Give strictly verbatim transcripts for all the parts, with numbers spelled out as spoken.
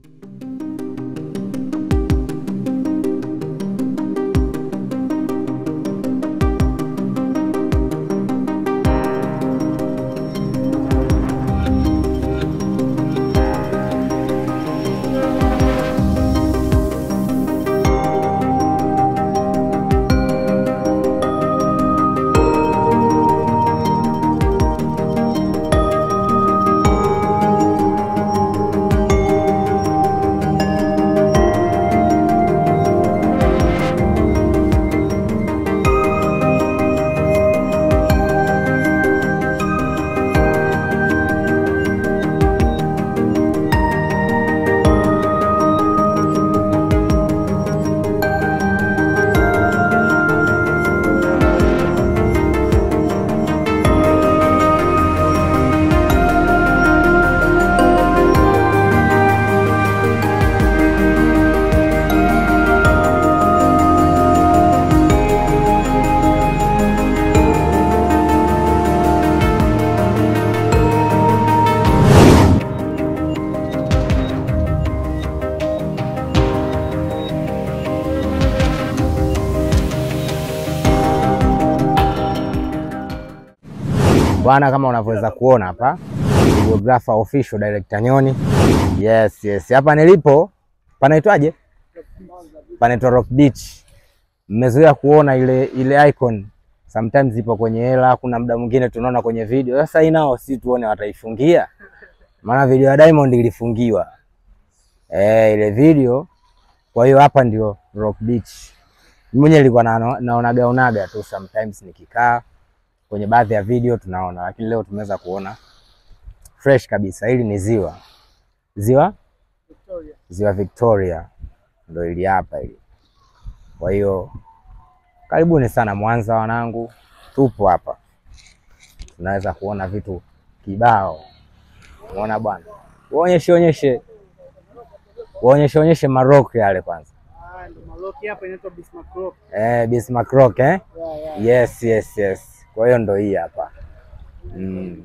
Bwana, kama unavyoweza kuona hapa, videographer official director Nyoni. Yes, yes. Hapa nilipo panaitwaje? Panaitwa Rock Beach. Mmezoea kuona ile ile icon sometimes ipo kwenye hela, kuna muda mwingine tunaona kwenye video. Sasa hii nao si tuone wataifungia. Maana video ya Diamond ilifungiwa. Eh, ile video. Kwa hiyo hapa ndio Rock Beach. Mimi mwenyewe nilikuwa na, naonaga onaga tu sometimes nikikaa kwenye baadhi ya video tunaona, lakini leo tumeweza kuona fresh kabisa. Hili ni ziwa. Ziwa Victoria. Ziwa Victoria ndio hili hapa hili. Kwa hiyo karibuni sana Mwanza wanangu. Tupo hapa. Tunaweza kuona vitu kibao. Unaona bwana? Waonyeshe onyeshe. Waonyeshe onyeshe Maroc yale kwanza. Ah, ndio Maroc hapa inaitwa Bismarck Rock. Eh, Bismarck Rock eh? Yeah, yeah. Yes, yes, yes. Kwa hiyo ndo hii hapa. Mm.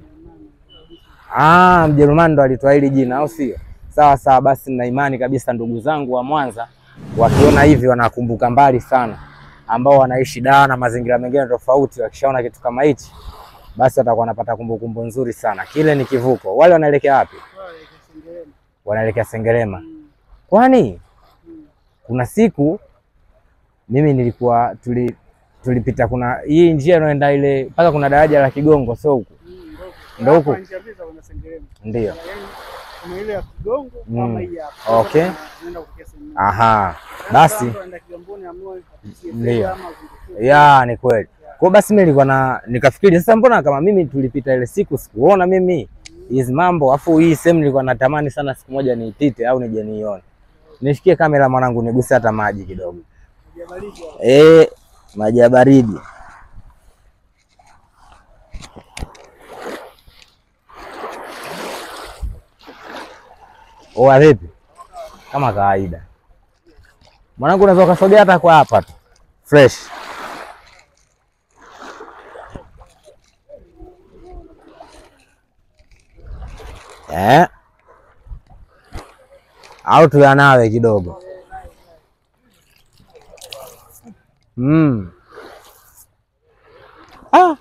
Ah, Mjerumani ndo alitoa hili jina au sio? Sawa sawa, basi nina imani kabisa ndugu zangu wa Mwanza wakiona hivi wanakumbuka mbali sana, ambao wanaishi Dar na mazingira mengine tofauti, wakishaona kitu kama hichi basi watakuwa wanapata kumbukumbu nzuri sana. Kile ni kivuko. Wale wanaelekea wapi? Wanaelekea Sengerema. Mm. Kwani Mm. kuna siku mimi nilikuwa tuli tulipita, kuna hii njia inaenda ile mpaka kuna daraja la Kigongo, sio huko? Mm, ndio huko. Ndio. Kuna ile ya Kigongo kama hii hapa. Okay. Aha. Basi. Ndio. Ya, ni kweli. Kwa basi mimi nilikuwa na nikafikiri sasa, mbona kama mimi tulipita ile siku sikuona mimi hizi mambo, afu hii sehemu nilikuwa natamani sana siku moja niipite au nije niione. Nishikie kamera mwanangu, niguse hata maji kidogo. Eh, maji ya baridi. Oa vipi? Kama kawaida. Mwanangu unaweza kusogea hata kwa hapa tu. Fresh. Eh. Au tu yanawe kidogo. Mm. Ah.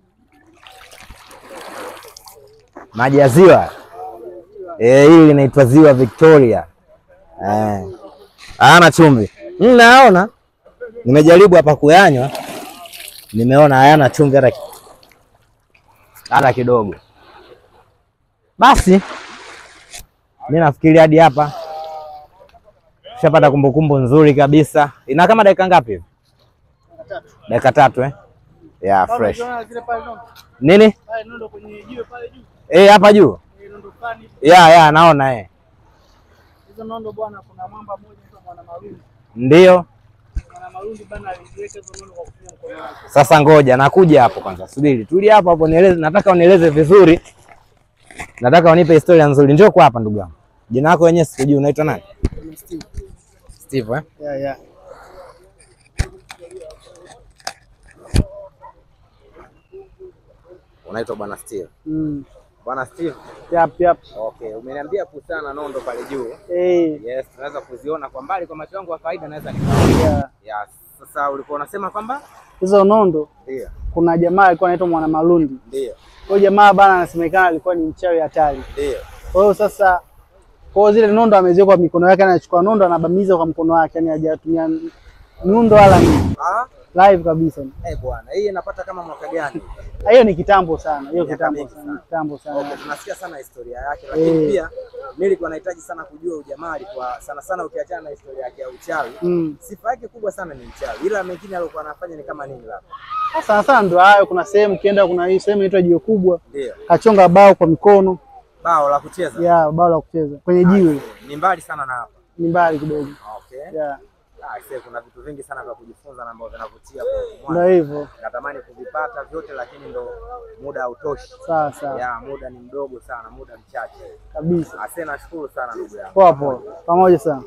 Maji ya ziwa. Eh, hii inaitwa Ziwa Victoria. Eh. Hana chumvi. Mimi naona nimejaribu hapa kuyanywa. Nimeona hayana chumvi hata hata kidogo. Basi mimi nafikiri hadi hapa tushapata kumbukumbu nzuri kabisa. Ina kama dakika ngapi hivi? Dakika tatu eh? Yeah, fresh. Nini? Pale nondo kwenye jiwe pale juu. Eh, hapa juu. Eh, nondo fulani. Yeah, yeah, naona eh. Hizo nondo bwana, kuna mwamba mmoja anaitwa Mwana Malundi. Ndio. Mwana Malundi bana aliweka hizo nondo kwa kutumia mkono wake. Sasa ngoja nakuja hapo kwanza. Subiri. Tulia hapo hapo nieleze, nataka unieleze vizuri. Nataka unipe historia nzuri. Njoo kwa hapa ndugu yangu. Jina lako wenyewe sikujui, unaitwa nani? Steve. Steve eh? Yeah, yeah. Unaitwa bwana Steve. Mm. Bwana Steve. Yap yap. Okay, umeniambia kuhusiana na nondo pale juu. Eh. Yes, tunaweza kuziona kwa mbali kwa macho yangu ya kawaida naweza nikaona. Yeah. Yes. Sasa ulikuwa unasema kwamba hizo nondo? Ndio. Kuna jamaa alikuwa anaitwa Mwana Malundi. Ndio. Huyo jamaa bana anasemekana alikuwa ni mchawi hatari. Ndio. Kwa hiyo sasa kwa zile nondo ameziweka kwa mikono yake, anachukua nondo anabamiza kwa mkono wake, yani hajatumia nondo wala nini. Ah? Live kabisa. Eh bwana, hii inapata kama mwaka gani? Hiyo ni kitambo sana, hiyo kitambo sana, kitambo sana. Okay, tunasikia sana historia yake, lakini hey, pia mimi nilikuwa nahitaji sana kujua ujamaa alikuwa sana sana, ukiachana na historia yake ya uchawi. Mm. Sifa yake kubwa sana ni uchawi. Ila mengine alikuwa anafanya ni kama nini labda? Sana sana ndio hayo, kuna sehemu kienda, kuna hii sehemu inaitwa jiwe kubwa. Ndio. Kachonga bao kwa mikono. Bao la kucheza? Yeah, bao la kucheza kwenye jiwe. Ni mbali sana na hapa. Ni mbali kidogo. Okay. Yeah. Ah, sasa kuna vitu vingi sana vya kujifunza na ambavyo vinavutia kwa mwana. Ndio hivyo. Natamani kuvipata vyote lakini ndo muda hautoshi. Sawa sawa. Ya, muda ni mdogo sana, muda mchache. Kabisa. Asante, nashukuru sana ndugu yangu. Poa poa. Pamoja sana.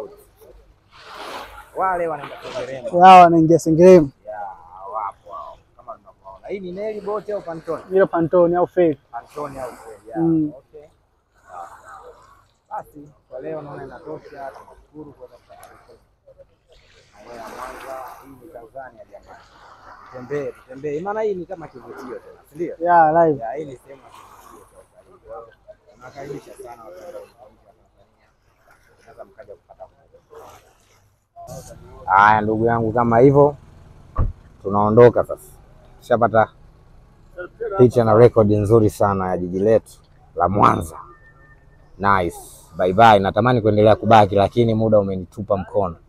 Wale wanaenda Sengerema. Wao wanaingia Sengerema. Ya, wapo hao. Kama tunavyoona. Hii ni Neli bote au Pantoni? Ile Pantoni au Fake. Pantoni au Fake. Ya, mm. Okay. Basi, kwa leo naona inatosha. Tunashukuru kwa Mwanza, hii ni Tanzania jamani. Tembee, tembee. Maana hii ni kama kivutio tena, si ndio? Yeah, live. Yeah, hii ni sehemu ya kivutio kwa utalii. Tunakaribisha sana watu wa Tanzania. Naweza mkaja kupata. Haya ndugu yangu, kama hivyo tunaondoka sasa. Tushapata picha na record nzuri sana ya jiji letu la Mwanza. Nice. Bye bye. Natamani kuendelea kubaki lakini muda umenitupa mkono.